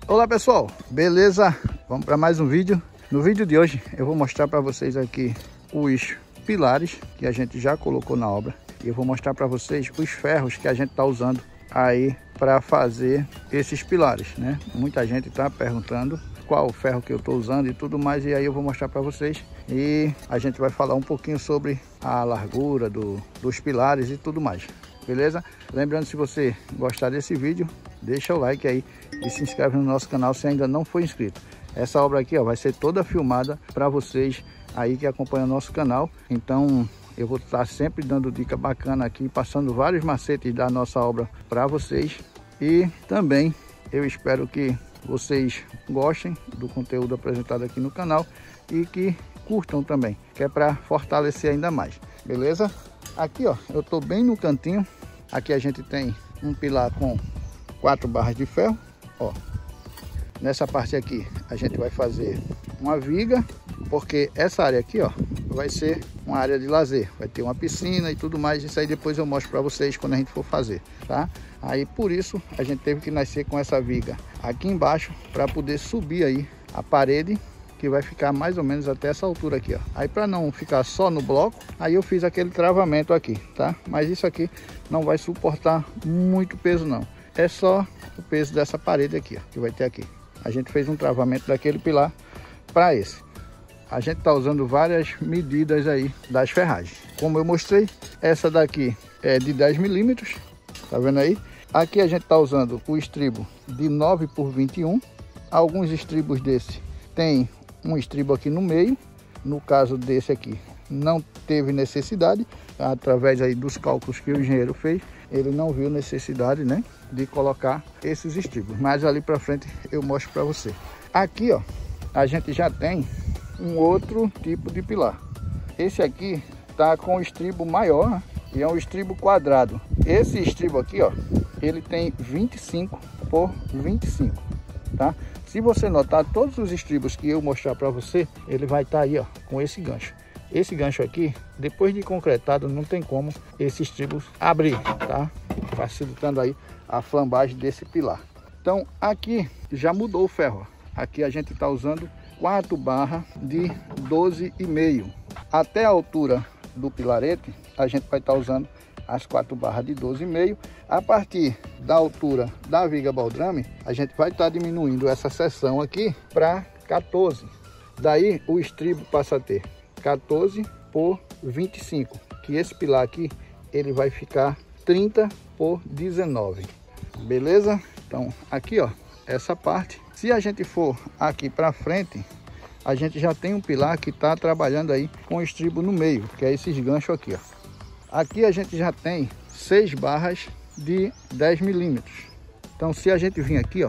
Olá pessoal, beleza? Vamos para mais um vídeo. No vídeo de hoje eu vou mostrar para vocês aqui os pilares que a gente já colocou na obra. E eu vou mostrar para vocês os ferros que a gente está usando aí para fazer esses pilares, né? Muita gente está perguntando qual ferro que eu estou usando e tudo mais, e aí eu vou mostrar para vocês. E a gente vai falar um pouquinho sobre a largura dos pilares e tudo mais, beleza? Lembrando, se você gostar desse vídeo, deixa o like aí e se inscreve no nosso canal se ainda não for inscrito. Essa obra aqui, ó, vai ser toda filmada para vocês aí que acompanham o nosso canal. Então eu vou estar sempre dando dica bacana aqui, passando vários macetes da nossa obra para vocês. E também eu espero que vocês gostem do conteúdo apresentado aqui no canal e que curtam também, que é para fortalecer ainda mais, beleza? Aqui, ó, eu tô bem no cantinho. Aqui a gente tem um pilar com 4 barras de ferro, ó. Nessa parte aqui a gente vai fazer uma viga, porque essa área aqui, ó, vai ser uma área de lazer, vai ter uma piscina e tudo mais. Isso aí depois eu mostro para vocês quando a gente for fazer, tá? Aí por isso a gente teve que nascer com essa viga aqui embaixo para poder subir aí a parede, que vai ficar mais ou menos até essa altura aqui, ó. Aí para não ficar só no bloco, aí eu fiz aquele travamento aqui, tá? Mas isso aqui não vai suportar muito peso não. É só o peso dessa parede aqui, ó, que vai ter aqui. A gente fez um travamento daquele pilar para esse. A gente está usando várias medidas aí das ferragens. Como eu mostrei, essa daqui é de 10 milímetros, tá vendo aí? Aqui a gente está usando o estribo de 9 por 21. Alguns estribos desse tem um estribo aqui no meio. No caso desse aqui, não teve necessidade, através aí dos cálculos que o engenheiro fez, ele não viu necessidade, né, de colocar esses estribos. Mas ali para frente eu mostro para você. Aqui, ó, a gente já tem um outro tipo de pilar. Esse aqui tá com o estribo maior, né? E é um estribo quadrado. Esse estribo aqui, ó, ele tem 25 por 25, tá? Se você notar, todos os estribos que eu mostrar para você, ele vai estar aí, ó, com esse gancho. Esse gancho aqui, depois de concretado, não tem como esse estribo abrir, tá? Facilitando aí a flambagem desse pilar. Então aqui já mudou o ferro. Aqui a gente está usando 4 barras de 12,5. Até a altura do pilarete, a gente vai estar usando as 4 barras de 12,5. A partir da altura da viga baldrame, a gente vai estar diminuindo essa seção aqui para 14. Daí o estribo passa a ter 14 por 25, que esse pilar aqui ele vai ficar 30 por 19, beleza? Então aqui, ó, essa parte, se a gente for aqui para frente, a gente já tem um pilar que está trabalhando aí com estribo no meio, que é esses ganchos aqui, ó. Aqui a gente já tem 6 barras de 10 milímetros. Então se a gente vir aqui, ó,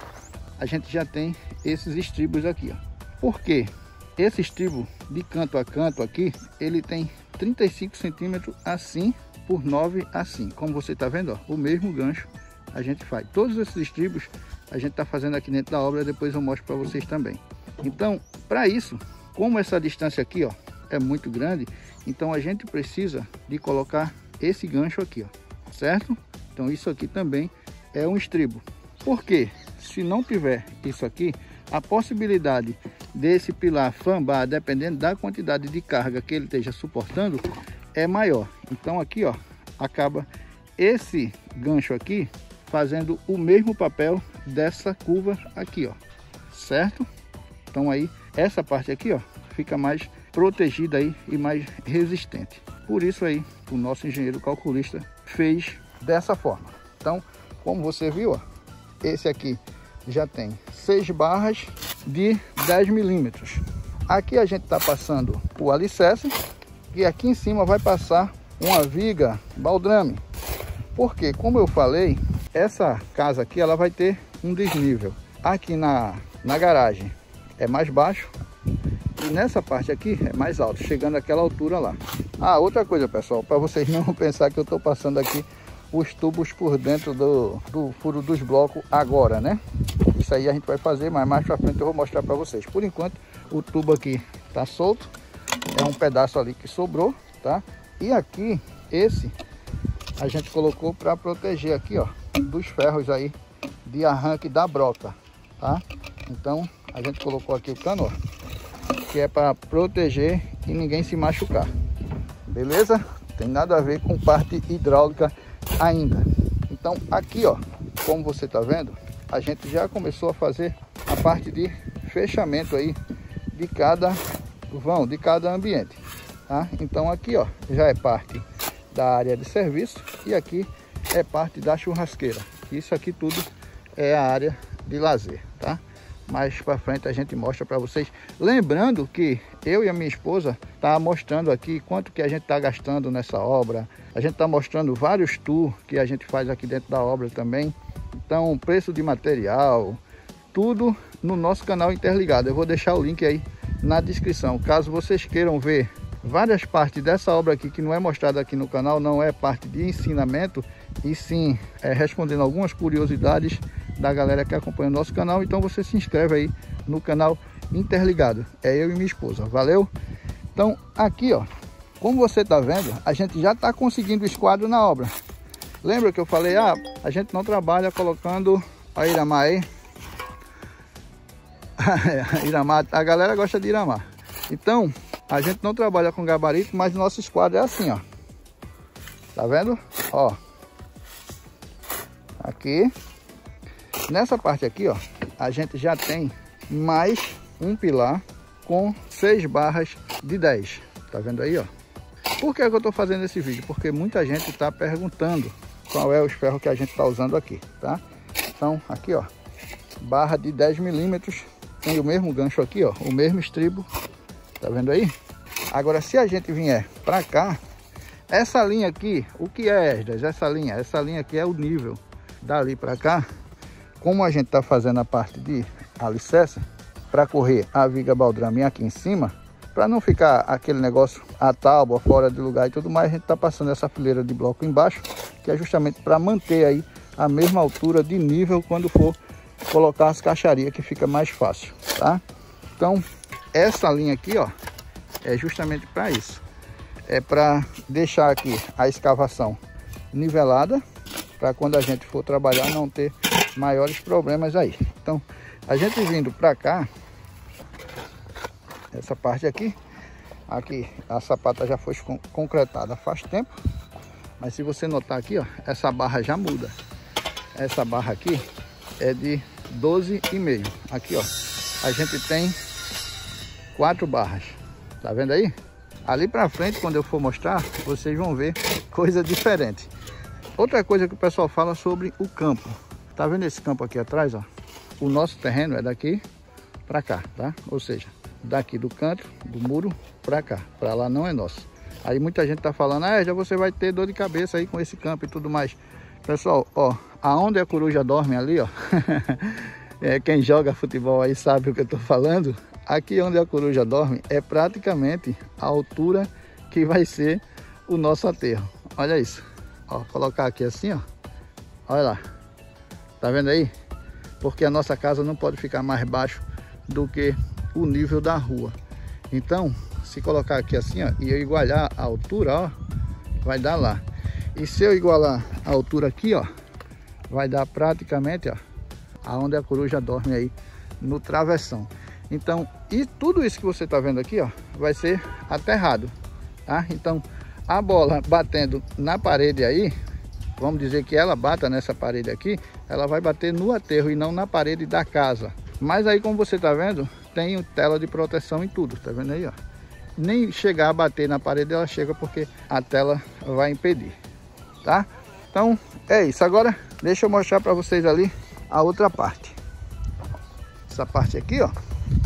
a gente já tem esses estribos aqui, ó. Por quê? Esse estribo de canto a canto aqui, ele tem 35 centímetros assim por 9 assim. Como você está vendo, ó, o mesmo gancho a gente faz. Todos esses estribos a gente está fazendo aqui dentro da obra, depois eu mostro para vocês também. Então, para isso, como essa distância aqui, ó, é muito grande, então a gente precisa de colocar esse gancho aqui, ó, certo? Então isso aqui também é um estribo. Por quê? Se não tiver isso aqui, a possibilidade desse pilar flambar, dependendo da quantidade de carga que ele esteja suportando, é maior. Então aqui, ó, acaba esse gancho aqui fazendo o mesmo papel dessa curva aqui, ó, certo? Então aí essa parte aqui, ó, fica mais protegida aí e mais resistente. Por isso aí o nosso engenheiro calculista fez dessa forma. Então, como você viu, ó, esse aqui já tem 6 barras de 10 milímetros. Aqui a gente está passando o alicerce e aqui em cima vai passar uma viga baldrame. Porque, como eu falei, essa casa aqui ela vai ter um desnível. Aqui na garagem é mais baixo e nessa parte aqui é mais alto, chegando àquela altura lá. Ah, outra coisa, pessoal, para vocês não pensar que eu estou passando aqui os tubos por dentro do furo dos blocos agora, né? Isso aí a gente vai fazer, mas mais para frente eu vou mostrar para vocês. Por enquanto o tubo aqui tá solto, é um pedaço ali que sobrou, tá? E aqui esse a gente colocou para proteger aqui, ó, dos ferros aí de arranque da broca. tá? Então a gente colocou aqui o cano, ó, que é para proteger e ninguém se machucar, beleza? Tem nada a ver com parte hidráulica ainda. Então aqui, ó, como você tá vendo, a gente já começou a fazer a parte de fechamento aí de cada vão, de cada ambiente, tá? Então aqui, ó, já é parte da área de serviço e aqui é parte da churrasqueira. Isso aqui tudo é a área de lazer, tá? Mais para frente a gente mostra para vocês. Lembrando que eu e a minha esposa tá mostrando aqui quanto que a gente tá gastando nessa obra. A gente tá mostrando vários tours que a gente faz aqui dentro da obra também. Então, preço de material, tudo no nosso canal Interligado. Eu vou deixar o link aí na descrição. Caso vocês queiram ver várias partes dessa obra aqui que não é mostrada aqui no canal, não é parte de ensinamento, e sim respondendo algumas curiosidades da galera que acompanha o nosso canal. Então você se inscreve aí no canal Interligado. É eu e minha esposa, valeu? Então aqui, ó, como você tá vendo, a gente já tá conseguindo o esquadro na obra. Lembra que eu falei, a gente não trabalha colocando a Iramar aí? Iramar, a galera gosta de Iramar. Então a gente não trabalha com gabarito, mas nosso esquadro é assim, ó. Tá vendo? Ó, aqui nessa parte aqui, ó, a gente já tem mais um pilar com 6 barras de 10. Tá vendo aí, ó? Por que eu tô fazendo esse vídeo? Porque muita gente tá perguntando qual é os ferros que a gente tá usando aqui, tá? Então, aqui, ó, barra de 10 milímetros, tem o mesmo gancho aqui, ó, o mesmo estribo. Tá vendo aí? Agora, se a gente vier pra cá, essa linha aqui, o que é, Esdras? Essa linha aqui é o nível. Dali pra cá, como a gente tá fazendo a parte de alicerce, para correr a viga baldrame aqui em cima, para não ficar aquele negócio a tábua fora de lugar e tudo mais, a gente tá passando essa fileira de bloco embaixo, que é justamente para manter aí a mesma altura de nível quando for colocar as caixarias, que fica mais fácil, tá? Então, essa linha aqui, ó, é justamente para isso. É para deixar aqui a escavação nivelada, para quando a gente for trabalhar não ter maiores problemas aí. Então, a gente vindo para cá, essa parte aqui a sapata já foi concretada faz tempo, mas se você notar aqui, ó, essa barra já muda. Essa barra aqui é de 12,5. Aqui, ó, a gente tem 4 barras. Tá vendo aí? Ali para frente, quando eu for mostrar, vocês vão ver coisa diferente. Outra coisa que o pessoal fala sobre o campo. Tá vendo esse campo aqui atrás, ó? O nosso terreno é daqui para cá, tá? Ou seja, daqui do canto do muro para cá. Para lá não é nosso. Aí muita gente tá falando, já você vai ter dor de cabeça aí com esse campo e tudo mais. Pessoal, ó, aonde a coruja dorme ali, ó. Quem joga futebol aí sabe o que eu tô falando. Aqui onde a coruja dorme é praticamente a altura que vai ser o nosso aterro. Olha isso. Ó, colocar aqui assim, ó. Olha lá. Tá vendo aí? Porque a nossa casa não pode ficar mais baixo do que o nível da rua. Então, se colocar aqui assim, ó, e eu igualar a altura, ó, vai dar lá. E se eu igualar a altura aqui, ó, vai dar praticamente, ó, aonde a coruja dorme aí no travessão. Então, e tudo isso que você tá vendo aqui, ó, vai ser aterrado, tá? Então, a bola batendo na parede aí, vamos dizer que ela bata nessa parede aqui, ela vai bater no aterro e não na parede da casa. Mas aí, como você tá vendo, tem tela de proteção em tudo, tá vendo aí, ó? Nem chegar a bater na parede ela chega, porque a tela vai impedir, tá? Então, é isso. Agora, deixa eu mostrar para vocês ali a outra parte. Essa parte aqui, ó.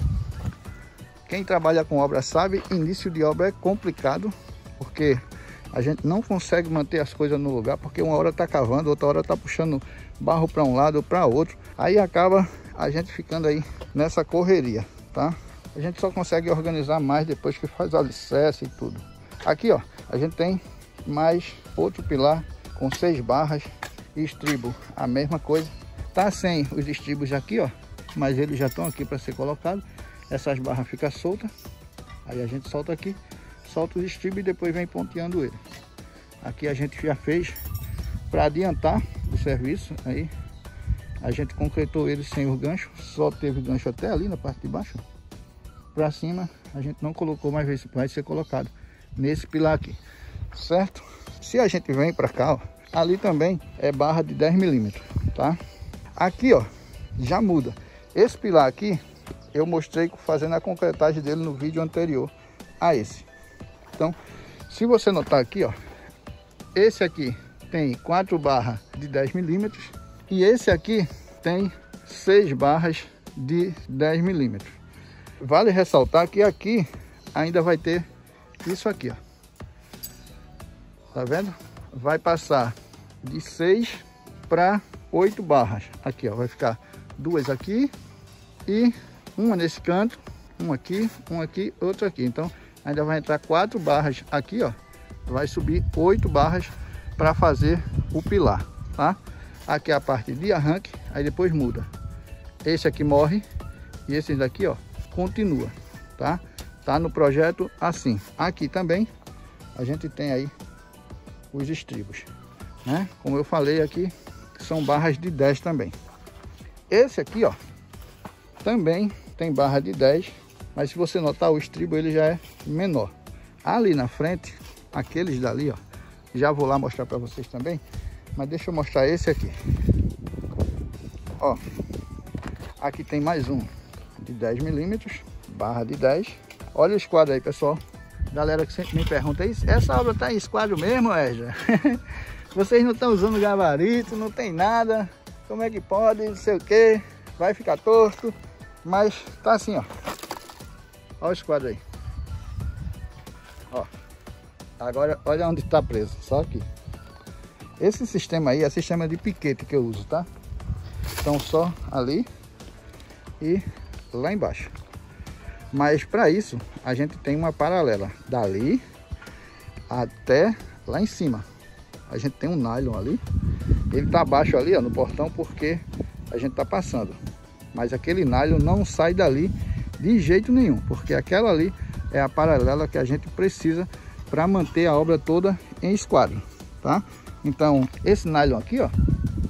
Quem trabalha com obra sabe, início de obra é complicado, porque a gente não consegue manter as coisas no lugar, porque uma hora tá cavando, outra hora tá puxando barro para um lado ou para outro. Aí acaba a gente ficando aí nessa correria, tá? A gente só consegue organizar mais depois que faz alicerce e tudo. Aqui, ó, a gente tem mais outro pilar com 6 barras e estribo, a mesma coisa. Tá sem os estribos aqui, ó, mas eles já estão aqui para ser colocados. Essas barras ficam soltas, aí a gente solta aqui, solta os estribos e depois vem ponteando ele. Aqui a gente já fez para adiantar o serviço aí. a gente concretou ele sem o gancho, só teve gancho até ali na parte de baixo. Para cima a gente não colocou, mas vai ser colocado nesse pilar aqui, certo? Se a gente vem para cá, ó, ali também é barra de 10 milímetros, tá? Aqui, ó, já muda. Esse pilar aqui eu mostrei fazendo a concretagem dele no vídeo anterior a esse. Então, se você notar aqui, ó, esse aqui tem 4 barras de 10 milímetros e esse aqui tem 6 barras de 10 milímetros. Vale ressaltar que aqui ainda vai ter isso aqui, ó. Tá vendo? Vai passar de 6 para 8 barras. Aqui, ó, vai ficar 2 aqui e uma nesse canto, um aqui, outro aqui. Então, ainda vai entrar 4 barras aqui, ó. Vai subir 8 barras para fazer o pilar, tá? Aqui é a parte de arranque, aí depois muda. Esse aqui morre e esse daqui, ó, continua, tá? Tá no projeto assim. Aqui também a gente tem aí os estribos, né? Como eu falei aqui, são barras de 10 também. Esse aqui, ó, também tem barra de 10, mas se você notar o estribo ele já é menor. Ali na frente, aqueles dali, ó, já vou lá mostrar para vocês também, mas deixa eu mostrar esse aqui. Ó, aqui tem mais um de 10 milímetros, barra de 10. Olha o esquadro aí, pessoal. Galera que sempre me pergunta isso, essa obra tá em esquadro mesmo, Edja? Vocês não estão usando gabarito, não tem nada, como é que pode, não sei o que, vai ficar torto, mas tá assim, ó. Olha o esquadro aí. Ó, agora olha onde está preso, só aqui. Esse sistema aí é sistema de piquete que eu uso, tá? Então só ali e lá embaixo. Mas para isso a gente tem uma paralela dali até lá em cima. A gente tem um nylon ali. Ele tá abaixo ali, ó, no portão, porque a gente tá passando. Mas aquele nylon não sai dali de jeito nenhum, porque aquela ali é a paralela que a gente precisa para manter a obra toda em esquadro, tá? Então esse nylon aqui, ó,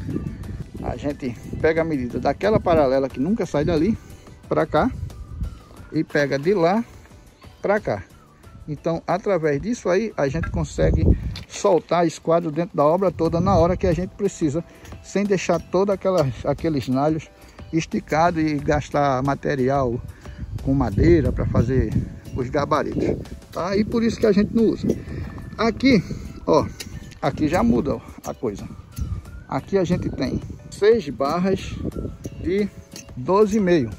a gente pega a medida daquela paralela que nunca sai dali para cá e pega de lá para cá. Então através disso aí a gente consegue soltar esquadro dentro da obra toda na hora que a gente precisa, sem deixar todos aqueles nalhos esticados e gastar material com madeira para fazer os gabaritos, tá? E por isso que a gente não usa. Aqui, ó, aqui já muda, ó, a coisa. Aqui a gente tem 6 barras de 12,5,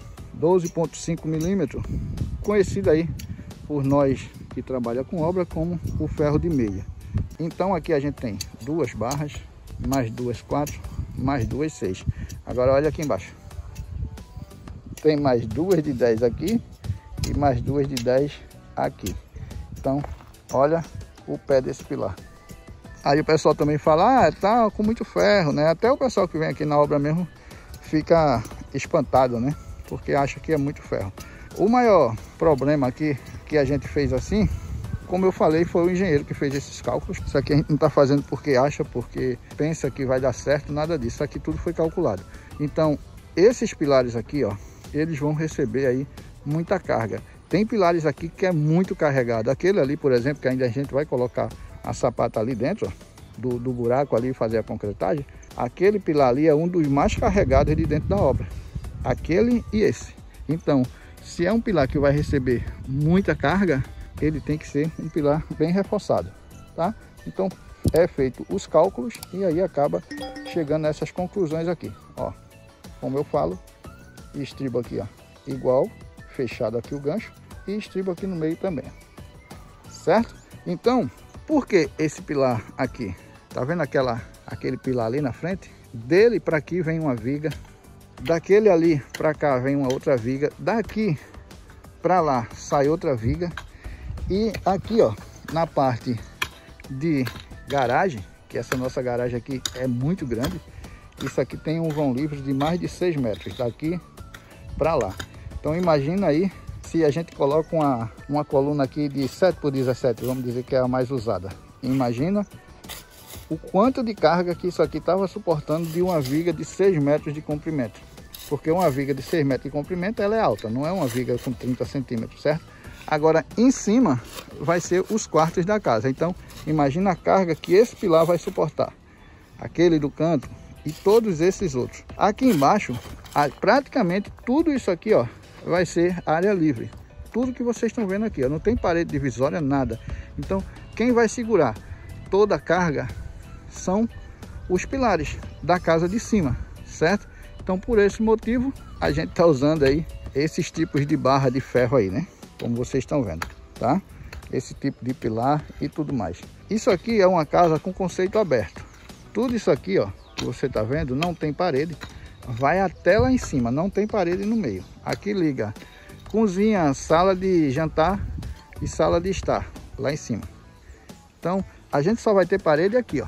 12,5 milímetros, conhecido aí por nós que trabalha com obra como o ferro de meia. Então aqui a gente tem 2 barras, mais 2, 4, mais 2, 6. Agora olha aqui embaixo. Tem mais 2 de 10 aqui e mais 2 de 10 aqui. Então olha o pé desse pilar. Aí o pessoal também fala, ah, tá com muito ferro, né? Até o pessoal que vem aqui na obra mesmo fica espantado, né? Porque acha que é muito ferro. O maior problema aqui que a gente fez assim, como eu falei, foi o engenheiro que fez esses cálculos. Isso aqui a gente não está fazendo porque acha, porque pensa que vai dar certo, nada disso. Isso aqui tudo foi calculado. Então, esses pilares aqui, ó, eles vão receber aí muita carga. Tem pilares aqui que é muito carregado. Aquele ali, por exemplo, que ainda a gente vai colocar a sapata ali dentro, ó, do buraco ali e fazer a concretagem. Aquele pilar ali é um dos mais carregados de dentro da obra. Aquele e esse. Então, se é um pilar que vai receber muita carga, ele tem que ser um pilar bem reforçado, tá? Então é feito os cálculos e aí acaba chegando nessas conclusões aqui, ó. Como eu falo, estribo aqui, ó, igual, fechado aqui o gancho e estribo aqui no meio também, certo? Então, por que esse pilar aqui? Tá vendo aquele pilar ali na frente? Dele para aqui vem uma viga, daquele ali para cá vem uma outra viga, daqui para lá sai outra viga. E aqui, ó, na parte de garagem, que essa nossa garagem aqui é muito grande, isso aqui tem um vão livre de mais de 6 metros, daqui para lá. Então imagina aí, se a gente coloca uma coluna aqui de 7 por 17, vamos dizer que é a mais usada. Imagina o quanto de carga que isso aqui estava suportando de uma viga de 6 metros de comprimento. Porque uma viga de 6 metros de comprimento, ela é alta, não é uma viga com 30 centímetros, certo? Agora, em cima, vai ser os quartos da casa. Então, imagina a carga que esse pilar vai suportar. Aquele do canto e todos esses outros. Aqui embaixo, praticamente tudo isso aqui, ó, vai ser área livre. Tudo que vocês estão vendo aqui, ó, não tem parede divisória, nada. Então, quem vai segurar toda a carga são os pilares da casa de cima, certo? Então, por esse motivo, a gente está usando aí esses tipos de barra de ferro aí, né? Como vocês estão vendo, tá? Esse tipo de pilar e tudo mais. Isso aqui é uma casa com conceito aberto. Tudo isso aqui, ó, que você está vendo, não tem parede. Vai até lá em cima, não tem parede no meio. Aqui liga cozinha, sala de jantar e sala de estar, lá em cima. Então, a gente só vai ter parede aqui, ó.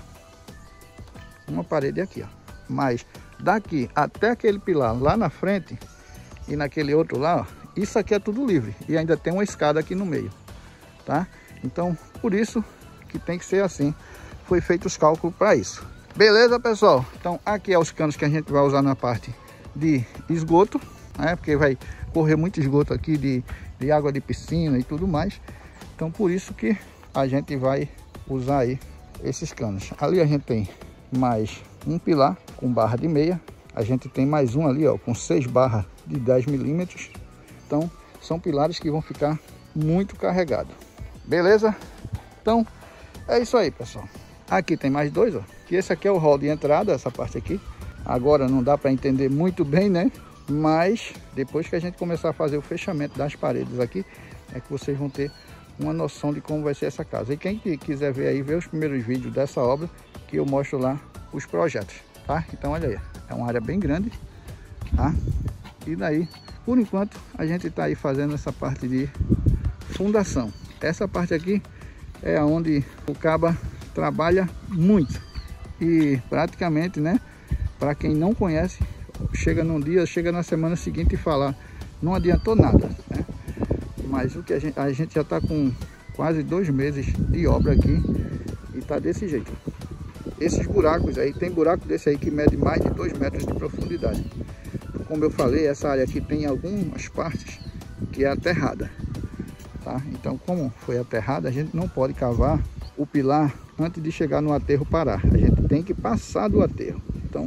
Uma parede aqui, ó. Mas daqui até aquele pilar lá na frente e naquele outro lá, ó, isso aqui é tudo livre. E ainda tem uma escada aqui no meio, tá? Então, por isso que tem que ser assim. Foi feito os cálculos para isso. Beleza, pessoal? Então, aqui é os canos que a gente vai usar na parte de esgoto, né? Porque vai correr muito esgoto aqui de água de piscina e tudo mais. Então, por isso que a gente vai usar aí esses canos. Ali a gente tem mais um pilar com barra de meia. A gente tem mais um ali, ó, com 6 barras de 10 milímetros. Então, são pilares que vão ficar muito carregados. Beleza? Então, é isso aí, pessoal. Aqui tem mais dois, ó. Que esse aqui é o hall de entrada, essa parte aqui. Agora não dá para entender muito bem, né? Mas depois que a gente começar a fazer o fechamento das paredes aqui, é que vocês vão ter uma noção de como vai ser essa casa. E quem quiser ver aí, ver os primeiros vídeos dessa obra, que eu mostro lá os projetos, tá? Então olha aí, é uma área bem grande, tá? E daí, por enquanto, a gente tá aí fazendo essa parte de fundação. Essa parte aqui é onde o caba trabalha muito. E praticamente, né, para quem não conhece, chega num dia, chega na semana seguinte e fala, não adiantou nada, né? Mas o que a gente já está com quase 2 meses de obra aqui e tá desse jeito. Esses buracos aí, tem buraco desse aí que mede mais de 2 metros de profundidade. Como eu falei, essa área aqui tem algumas partes que é aterrada, tá? Então, como foi aterrada, a gente não pode cavar o pilar antes de chegar no aterro parar. A gente tem que passar do aterro. Então,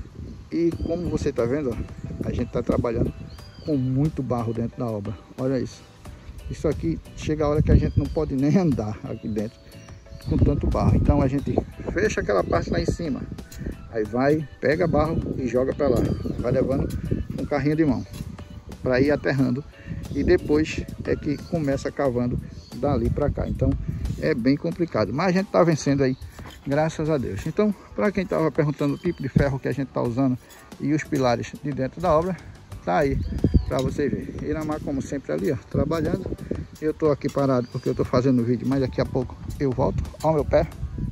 e como você está vendo, ó, a gente está trabalhando com muito barro dentro da obra. Olha isso. Isso aqui chega a hora que a gente não pode nem andar aqui dentro com tanto barro. Então a gente fecha aquela parte lá em cima. Aí vai, pega barro e joga para lá. Vai levando um carrinho de mão para ir aterrando. E depois é que começa cavando dali para cá. Então é bem complicado. Mas a gente está vencendo aí, graças a Deus. Então, para quem estava perguntando o tipo de ferro que a gente está usando e os pilares de dentro da obra, tá aí para você ver. Iramar, como sempre, ali, ó, trabalhando. Eu tô aqui parado porque eu tô fazendo o vídeo, mas daqui a pouco eu volto. Olha o meu pé.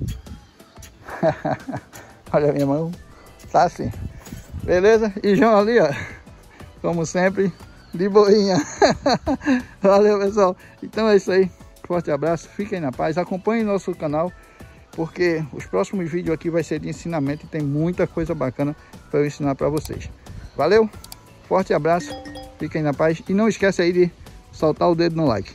Olha a minha mão. Tá assim. Beleza? E João ali, ó, como sempre, de boinha. Valeu, pessoal. Então é isso aí. Forte abraço. Fiquem na paz. Acompanhem nosso canal, porque os próximos vídeos aqui vai ser de ensinamento e tem muita coisa bacana para eu ensinar para vocês. Valeu? Forte abraço, fiquem na paz e não esquece aí de soltar o dedo no like.